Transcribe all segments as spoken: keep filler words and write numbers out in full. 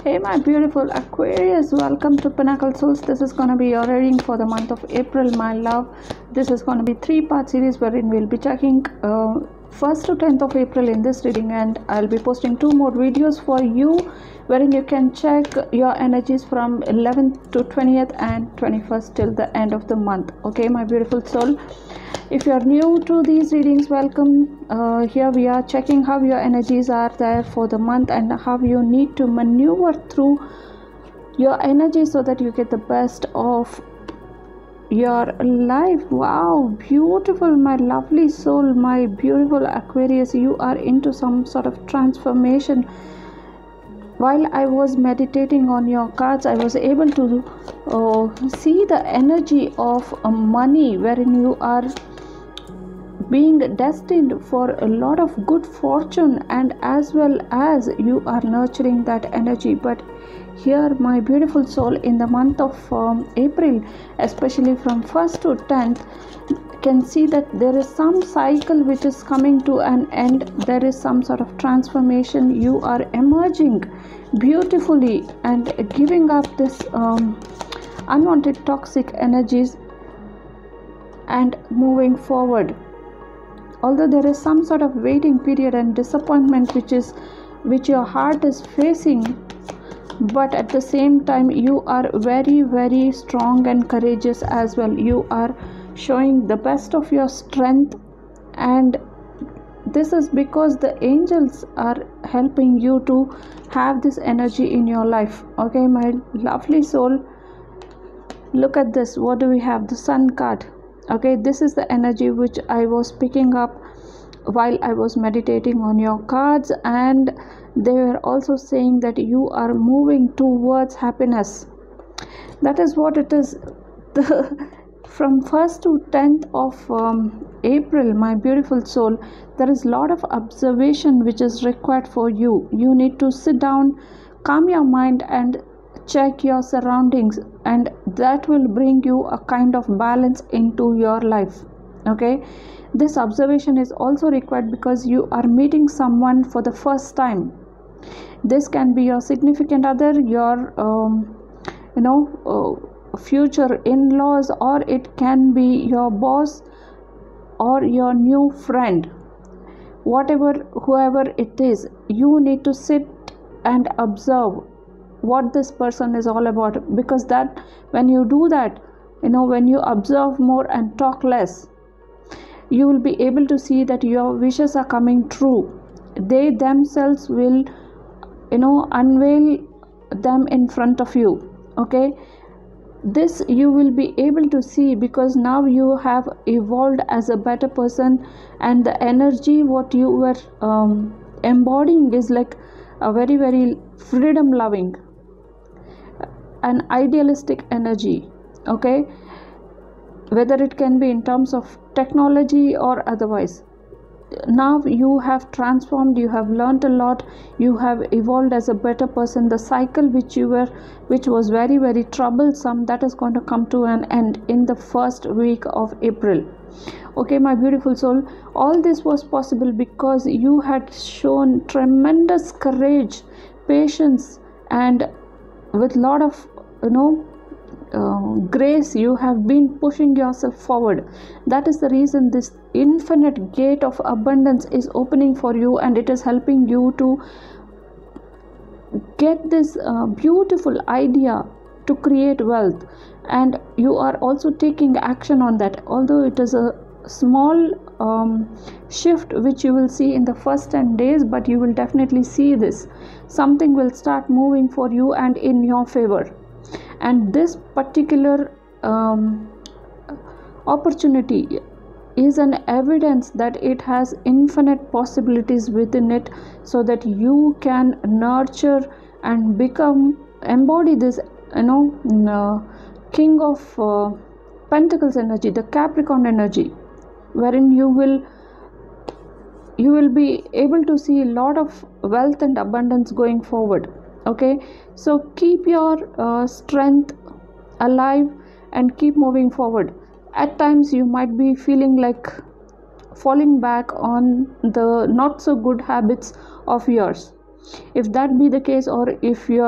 Hey my beautiful Aquarius, welcome to Pinnacle Souls. This is going to be your reading for the month of April, my love. This is going to be three part series wherein we'll be checking uh, first to tenth of April in this reading, and I'll be posting two more videos for you wherein you can check your energies from eleventh to twentieth and twenty-first till the end of the month. Okay my beautiful soul, if you are new to these readings, welcome. Uh, here we are checking how your energies are there for the month and how you need to maneuver through your energy so that you get the best of your life. Wow, beautiful my lovely soul, my beautiful Aquarius. You are into some sort of transformation. While I was meditating on your cards, I was able to uh, see the energy of uh, money, wherein you are being destined for a lot of good fortune, and as well as you are nurturing that energy. But here my beautiful soul, in the month of um, April, especially from first to tenth, can see that there is some cycle which is coming to an end. There is some sort of transformation. You are emerging beautifully and giving up this um, unwanted toxic energies and moving forward. Although there is some sort of waiting period and disappointment which is which your heart is facing, but at the same time you are very very strong and courageous as well. You are showing the best of your strength, and this is because the angels are helping you to have this energy in your life. Okay my lovely soul, look at this. What do we have? The Sun card. Okay, this is the energy which I was picking up while I was meditating on your cards, and they were also saying that you are moving towards happiness. That is what it is. The, from first to tenth of um, April, my beautiful soul, there is a lot of observation which is required for you. You need to sit down, calm your mind, and check your surroundings, and that will bring you a kind of balance into your life. Okay, this observation is also required because you are meeting someone for the first time. This can be your significant other, your um, you know uh, future in-laws, or it can be your boss or your new friend. Whatever, whoever it is, you need to sit and observe what this person is all about, because that when you do that, you know when you observe more and talk less, you will be able to see that your wishes are coming true. They themselves will you know unveil them in front of you. Okay, this you will be able to see because now you have evolved as a better person, and the energy what you were um, embodying is like a very very freedom loving, an idealistic energy. Okay, whether it can be in terms of technology or otherwise, now you have transformed, you have learned a lot, you have evolved as a better person. The cycle which you were which was very very troublesome, that is going to come to an end in the first week of April. Okay my beautiful soul, all this was possible because you had shown tremendous courage, patience, and with lot of you know uh, grace. You have been pushing yourself forward. That is the reason this infinite gate of abundance is opening for you, and it is helping you to get this uh, beautiful idea to create wealth, and you are also taking action on that. Although it is a small um, shift which you will see in the first ten days, but you will definitely see this. Something will start moving for you and in your favor, and this particular um, opportunity is an evidence that it has infinite possibilities within it, so that you can nurture and become embody this you know uh, king of uh, pentacles energy, the Capricorn energy, wherein you will you will be able to see a lot of wealth and abundance going forward. Okay, so keep your uh, strength alive and keep moving forward. At times you might be feeling like falling back on the not so good habits of yours. If that be the case, or if your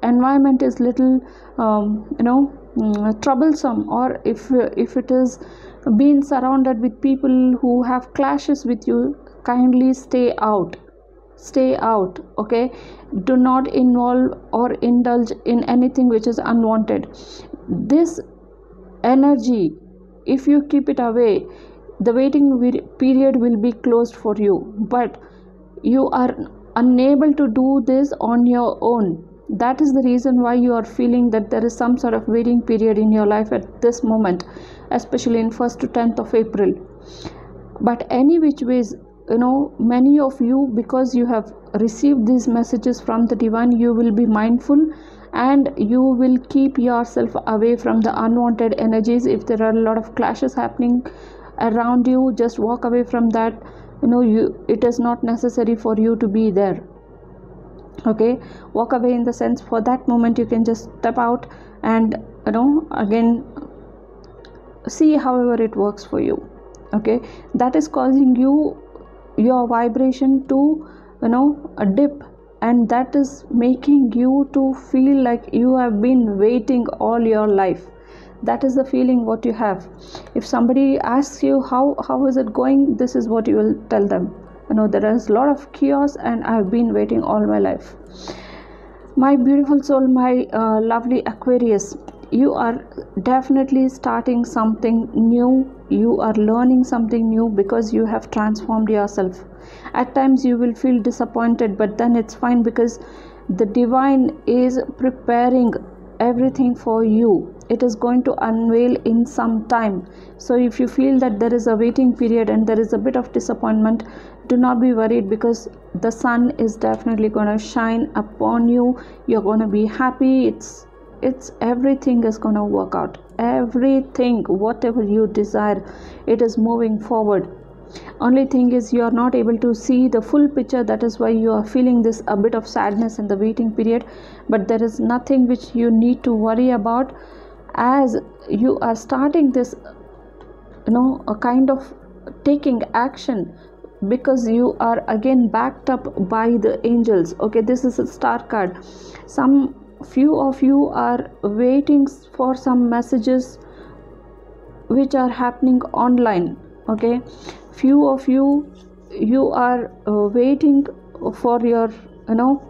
environment is little um, you know mm, troublesome, or if if it is being surrounded with people who have clashes with you, kindly stay out. Stay out, okay? Do not involve or indulge in anything which is unwanted. This energy, if you keep it away, the waiting period will be closed for you, but you are unable to do this on your own. That is the reason why you are feeling that there is some sort of waiting period in your life at this moment, especially in first to tenth of April. But any which ways, you know, many of you, because you have received these messages from the divine, you will be mindful and you will keep yourself away from the unwanted energies. If there are a lot of clashes happening around you, just walk away from that. You know, you it is not necessary for you to be there, okay? Walk away in the sense, for that moment you can just step out and, you know, again see however it works for you, okay? That is causing you your vibration to, you know, a dip, and that is making you to feel like you have been waiting all your life. That is the feeling what you have. If somebody asks you how how is it going, this is what you will tell them. You know, there is a lot of chaos and I have been waiting all my life. My beautiful soul, my uh, lovely Aquarius, you are definitely starting something new. You are learning something new because you have transformed yourself. At times you will feel disappointed, but then it's fine, because the divine is preparing everything for you. It is going to unveil in some time. So if you feel that there is a waiting period and there is a bit of disappointment, do not be worried, because the sun is definitely going to shine upon you. You're going to be happy. It's it's everything is going to work out. Everything, whatever you desire, it is moving forward. Only thing is, you are not able to see the full picture. That is why you are feeling this a bit of sadness in the waiting period. But there is nothing which you need to worry about, as you are starting this, you know, a kind of taking action, because you are again backed up by the angels, okay? This is a star card. Some few of you are waiting for some messages which are happening online, okay? Few of you you are uh, waiting for your, you know,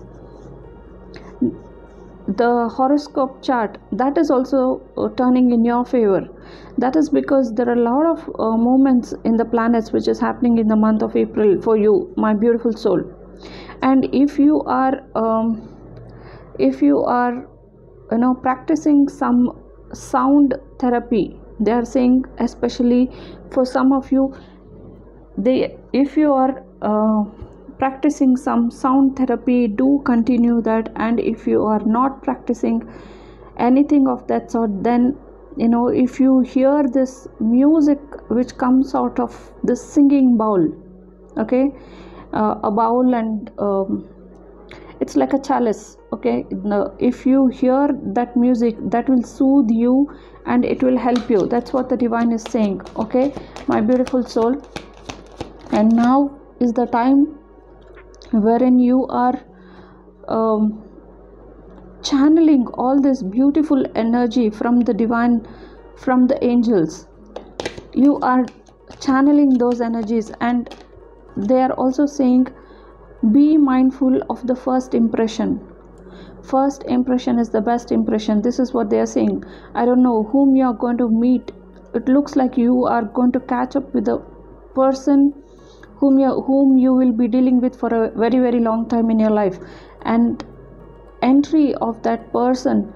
the horoscope chart, that is also uh, turning in your favor. That is because there are a lot of uh, movements in the planets which is happening in the month of April for you, my beautiful soul. And if you are um, if you are you know practicing some sound therapy, they are saying, especially for some of you, they if you are uh, practicing some sound therapy, do continue that. And if you are not practicing anything of that sort, then, you know, if you hear this music which comes out of the singing bowl, okay, uh, a bowl, and um, it's like a chalice, okay? If you hear that music, that will soothe you and it will help you. That's what the divine is saying, okay, my beautiful soul. And now is the time wherein you are um, channeling all this beautiful energy from the divine, from the angels. You are channeling those energies, and they are also saying, be mindful of the first impression. First impression is the best impression. This is what they are saying. I don't know whom you are going to meet. It looks like you are going to catch up with a person whom you whom you will be dealing with for a very very long time in your life, and entry of that person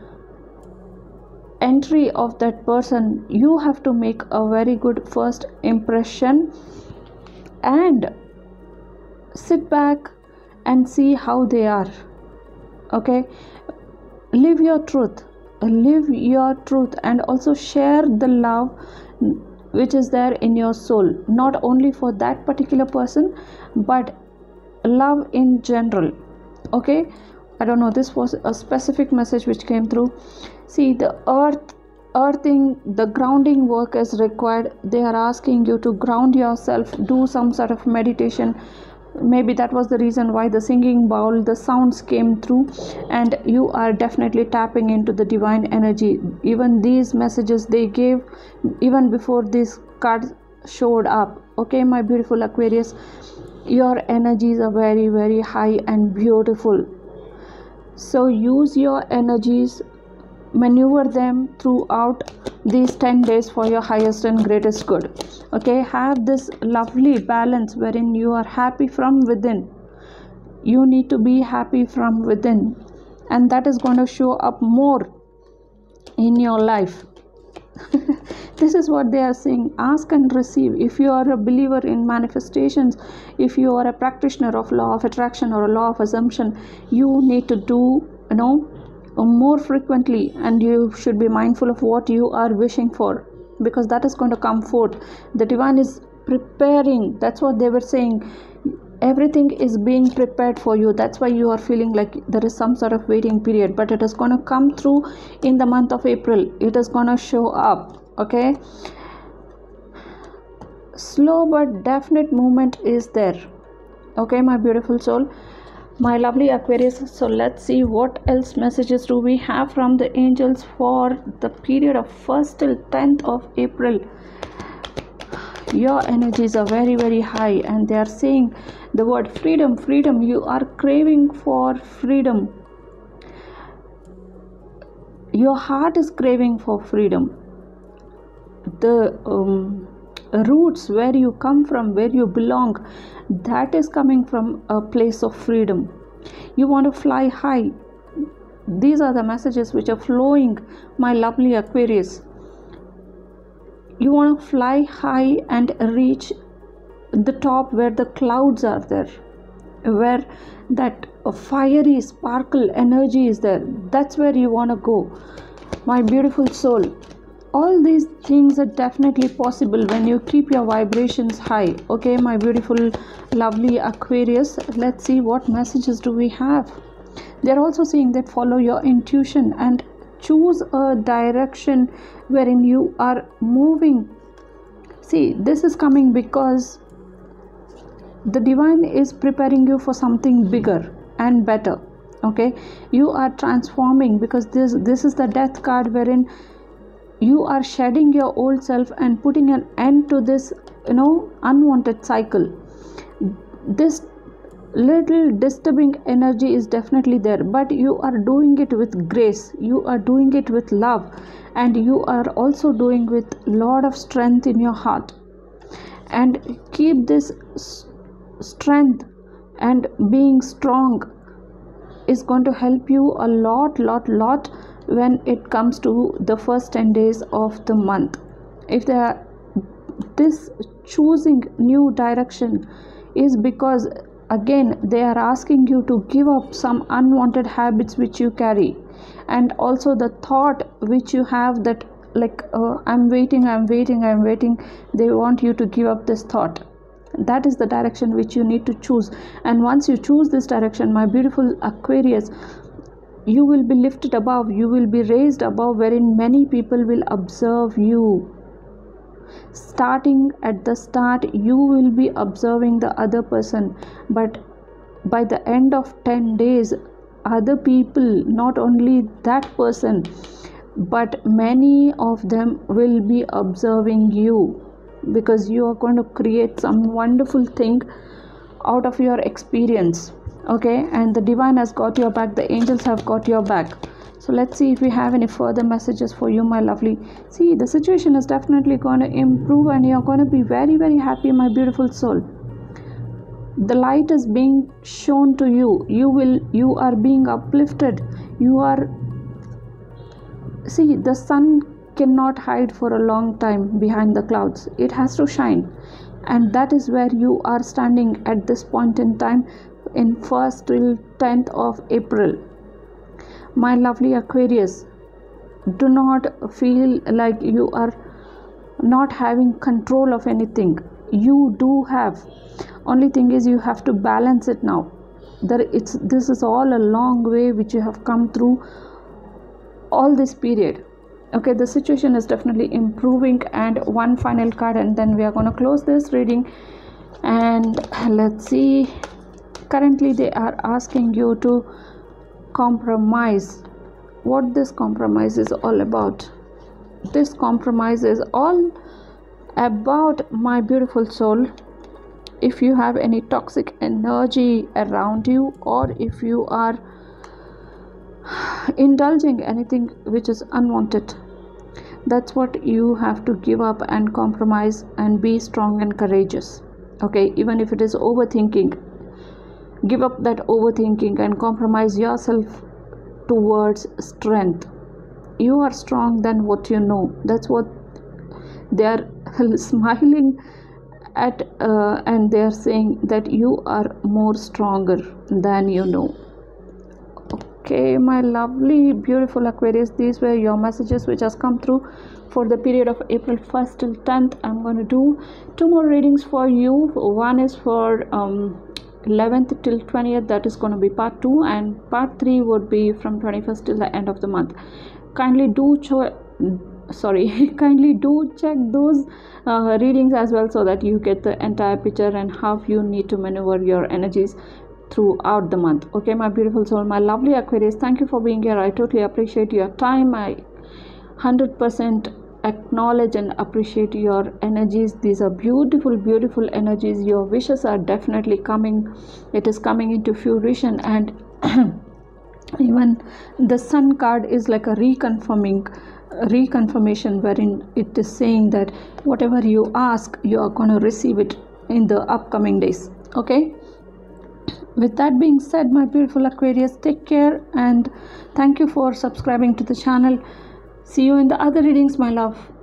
entry of that person you have to make a very good first impression, and sit back and see how they are, okay? Live your truth, live your truth, and also share the love which is there in your soul, not only for that particular person, but love in general, okay? I don't know, this was a specific message which came through. See, the earth earthing, the grounding work is required. They are asking you to ground yourself, do some sort of meditation, maybe that was the reason why the singing bowl, the sounds came through, and you are definitely tapping into the divine energy. Even these messages they gave even before these cards showed up. Okay, my beautiful Aquarius, your energies are very very high and beautiful. So use your energies, maneuver them throughout these ten days for your highest and greatest good. Okay, have this lovely balance wherein you are happy from within. You need to be happy from within, and that is going to show up more in your life. This is what they are saying. Ask and receive. If you are a believer in manifestations, if you are a practitioner of law of attraction or a law of assumption, you need to do, you know, more frequently, and you should be mindful of what you are wishing for, because that is going to come forth. The divine is preparing. That's what they were saying. Everything is being prepared for you. That's why you are feeling like there is some sort of waiting period, but it is going to come through in the month of April. It is going to show up. Okay, slow but definite movement is there. Okay, my beautiful soul, my lovely Aquarius. So let's see what else messages do we have from the angels for the period of first till tenth of April. Your energies are very very high, and they are saying the word freedom. Freedom. You are craving for freedom. Your heart is craving for freedom. The um, roots where you come from, where you belong, that is coming from a place of freedom. You want to fly high. These are the messages which are flowing, my lovely Aquarius. You want to fly high and reach the top where the clouds are there, where that fiery sparkle energy is there. That's where you want to go, my beautiful soul. All these things are definitely possible when you keep your vibrations high. Okay, my beautiful lovely Aquarius, let's see what messages do we have. They're also saying that follow your intuition and choose a direction wherein you are moving. See, this is coming because the divine is preparing you for something bigger and better. Okay, you are transforming, because this this is the death card, wherein you are shedding your old self and putting an end to this, you know, unwanted cycle. This little disturbing energy is definitely there, but you are doing it with grace, you are doing it with love, and you are also doing with lot of strength in your heart. And keep this strength, and being strong is going to help you a lot lot lot when it comes to the first ten days of the month. If they are this choosing new direction is because, again, they are asking you to give up some unwanted habits which you carry, and also the thought which you have that like uh, I'm waiting I'm waiting I'm waiting. They want you to give up this thought. That is the direction which you need to choose. And once you choose this direction, my beautiful Aquarius, you will be lifted above, you will be raised above, wherein many people will observe you. Starting at the start, you will be observing the other person, but by the end of ten days, other people, not only that person, but many of them will be observing you, because you are going to create some wonderful thing out of your experience. Okay, and the divine has got your back, the angels have got your back. So let's see if we have any further messages for you, my lovely. See, the situation is definitely going to improve, and you're going to be very very happy, my beautiful soul. The light is being shown to you. You will you are being uplifted. You are, see, the sun cannot hide for a long time behind the clouds. It has to shine, and that is where you are standing at this point in time, in first till tenth of April. My lovely Aquarius, do not feel like you are not having control of anything. You do have. Only thing is, you have to balance it now. There it's this is all a long way which you have come through all this period. Okay, the situation is definitely improving. And one final card, and then we are going to close this reading. And let's see, currently they are asking you to compromise. What this compromise is all about? This compromise is all about, my beautiful soul, if you have any toxic energy around you, or if you are indulging anything which is unwanted, that's what you have to give up and compromise and be strong and courageous. Okay, even if it is overthinking, give up that overthinking and compromise yourself towards strength. You are strong than what you know. That's what they are smiling at, uh, and they are saying that you are more stronger than you know. Okay, my lovely beautiful Aquarius, these were your messages which has come through for the period of April first till tenth. I'm going to do two more readings for you. One is for um, eleventh till twentieth, that is going to be part two, and part three would be from twenty-first till the end of the month. Kindly do cho- sorry kindly do check those uh, readings as well, so that you get the entire picture and how you need to maneuver your energies throughout the month. Okay, my beautiful soul, my lovely Aquarius, thank you for being here. I totally appreciate your time. I one hundred percent acknowledge and appreciate your energies. These are beautiful beautiful energies. Your wishes are definitely coming. It is coming into fruition, and even the Sun card is like a reconfirming reconfirmation, wherein it is saying that whatever you ask, you are going to receive it in the upcoming days. Okay, with that being said, my beautiful Aquarius, take care, and thank you for subscribing to the channel. See you in the other readings, my love.